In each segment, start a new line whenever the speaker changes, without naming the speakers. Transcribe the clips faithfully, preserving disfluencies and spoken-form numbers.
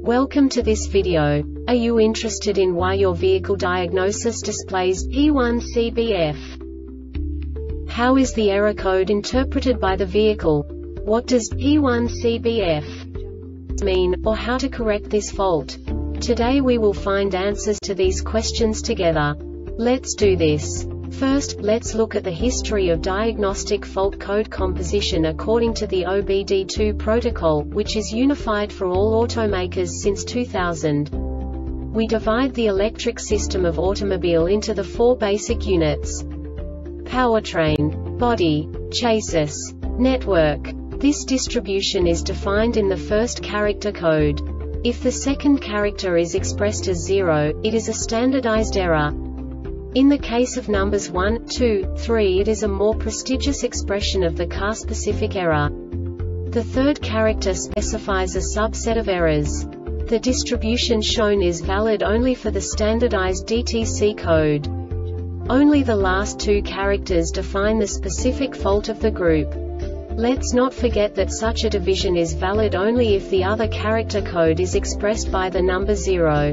Welcome to this video. Are you interested in why your vehicle diagnosis displays P one C B F? How is the error code interpreted by the vehicle? What does P one C B F mean, or how to correct this fault? Today we will find answers to these questions together. Let's do this. First, let's look at the history of diagnostic fault code composition according to the O B D two protocol, which is unified for all automakers since two thousand. We divide the electric system of automobile into the four basic units: powertrain, body, chassis, network. This distribution is defined in the first character code. If the second character is expressed as zero, it is a standardized error. In the case of numbers one, two, three, it is a more prestigious expression of the car-specific error. The third character specifies a subset of errors. The distribution shown is valid only for the standardized D T C code. Only the last two characters define the specific fault of the group. Let's not forget that such a division is valid only if the other character code is expressed by the number zero.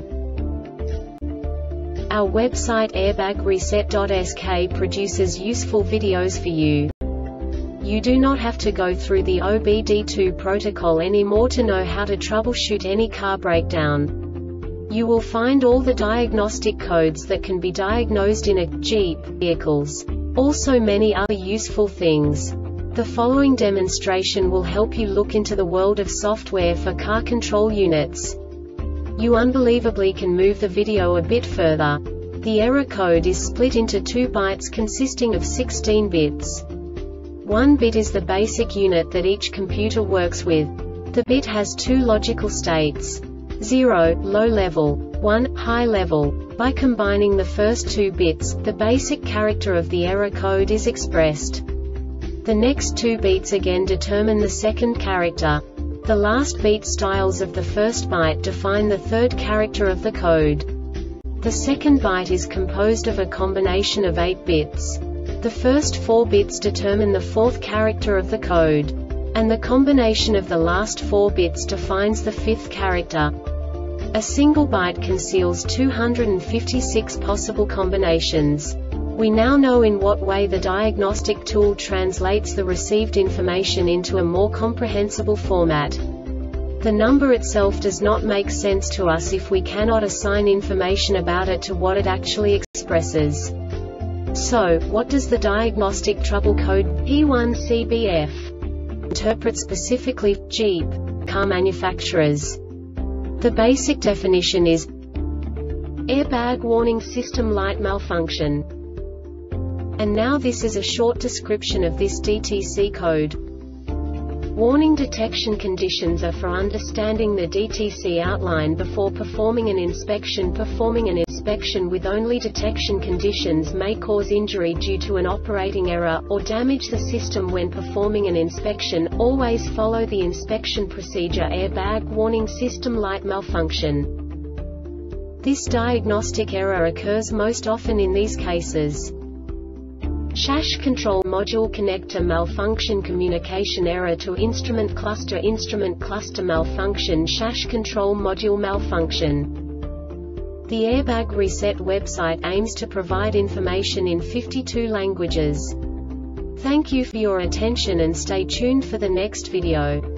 Our website airbag reset dot S K produces useful videos for you. You do not have to go through the O B D two protocol anymore to know how to troubleshoot any car breakdown. You will find all the diagnostic codes that can be diagnosed in a Jeep vehicles. Also many other useful things. The following demonstration will help you look into the world of software for car control units. You unbelievably can move the video a bit further. The error code is split into two bytes consisting of sixteen bits. One bit is the basic unit that each computer works with. The bit has two logical states: zero, low level, one, high level. By combining the first two bits, the basic character of the error code is expressed. The next two beats again determine the second character. The last beat styles of the first byte define the third character of the code. The second byte is composed of a combination of eight bits. The first four bits determine the fourth character of the code. And the combination of the last four bits defines the fifth character. A single byte conceals two hundred fifty-six possible combinations. We now know in what way the diagnostic tool translates the received information into a more comprehensible format. The number itself does not make sense to us if we cannot assign information about it to what it actually expresses. So, what does the diagnostic trouble code P one C B F interpret specifically for Jeep car manufacturers? The basic definition is Airbag Warning System Light Malfunction. And now this is a short description of this D T C code. Warning detection conditions are for understanding the D T C outline before performing an inspection. Performing an inspection with only detection conditions may cause injury due to an operating error, or damage the system when performing an inspection. Always follow the inspection procedure. Airbag Warning System Light Malfunction. This diagnostic error occurs most often in these cases: Chash control module connector malfunction, communication error to instrument cluster, instrument cluster malfunction, chash control module malfunction. The Airbag Reset website aims to provide information in fifty-two languages. Thank you for your attention and stay tuned for the next video.